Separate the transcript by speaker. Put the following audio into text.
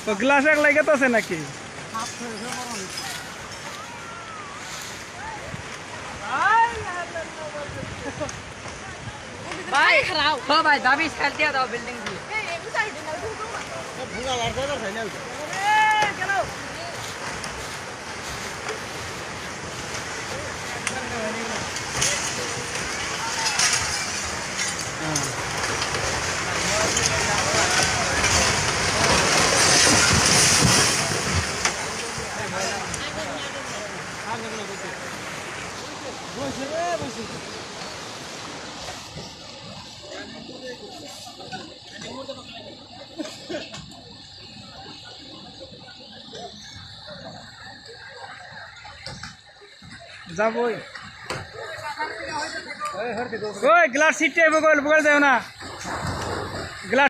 Speaker 1: তো গ্লাস এক লাগে তো আছে নাকি
Speaker 2: भाई हो भाई दाबी खेल दिया था बिल्डिंग की
Speaker 3: भूंगा लड़ता था फाइनल
Speaker 2: चलो
Speaker 1: যাবই ওই গ্লাস সিটে বগল বগল যাও না